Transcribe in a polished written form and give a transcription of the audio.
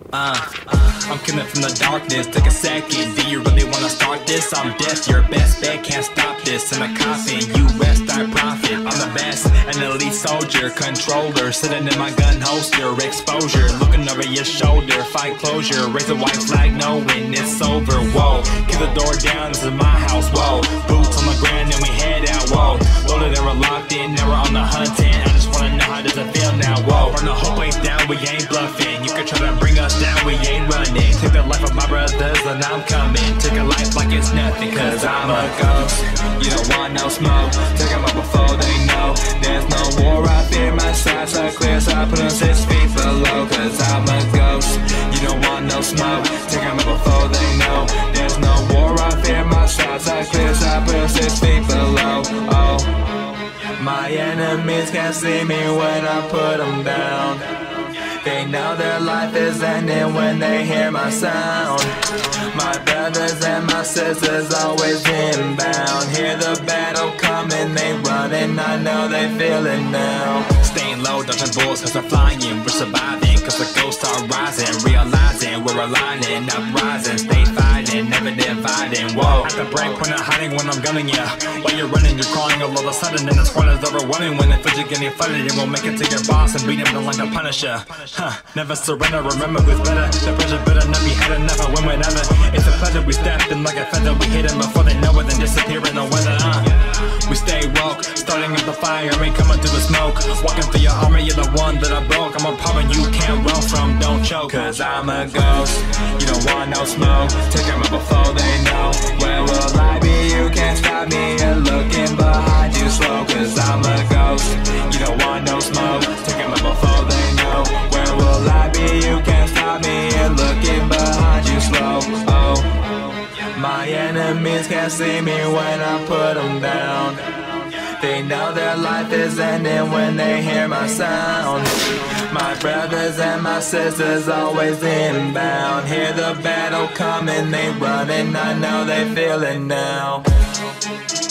I'm coming from the darkness, take a second. Do you really wanna start this? I'm death, your best bet, can't stop this. In a coffin, US I profit. I'm the best, an elite soldier, controller, sitting in my gun holster, exposure, looking over your shoulder, fight closure, raise a white flag, knowing it's over. Whoa, keep the door down, this is my house. Whoa, boots on the ground and we head out. Whoa, loaded and we're locked in, now we're on the hunt and I just wanna know how does it feel now. Whoa, run the whole place down, we ain't bluffing. You can try to bring us down, we ain't running. Take the life of my brothers and I'm coming. Take a life like it's nothing, cause I'm a ghost. You don't want no smoke, take them up before they know. There's no war, I fear my sights are clear, so I put them 6 feet below. Cause I'm a ghost, you don't want no smoke, take them up before they know. There's no war, I fear my sights are clear, so I put them 6 feet below. Oh, my enemies can't see me when I put them down. They know their life is ending when they hear my sound. My brothers and my sisters always inbound. Hear the battle coming, they running, I know they feel it now. Staying low, dodging bullets cause they're flying. We're surviving cause the ghosts are rising. Realizing we're aligning, uprising. Stay fighting, never dividing. Whoa, at the breakpoint I'm hiding when I'm gunning ya. While you're running, you're crawling all of a sudden. And the squad is overwhelming when they feel you're getting flooded. And we'll make it to your boss and beat him like a punisher. Never surrender, remember who's better. The pressure better not be had enough, I win whenever. It's a pleasure, we step in like a feather. We hit them before they know it, then disappear in the weather. We stay woke, starting up the fire, ain't coming through the smoke. Walking through your armor, you're the one that I broke. I'm a problem you can't run from, don't choke. Cause I'm a ghost, you don't want no smoke. Take them up before they know. Where will I be? You can't stop me, you're looking behind you slow. Cause I'm a ghost, you don't want no smoke. Take them up before they know. Where will I be? You can't stop me, you're looking behind you slow. Oh, my enemies can't see me when I put them down. They know their life is ending when they hear my sound. My brothers and my sisters always inbound. Hear the battle coming, they running, I know they feel it now.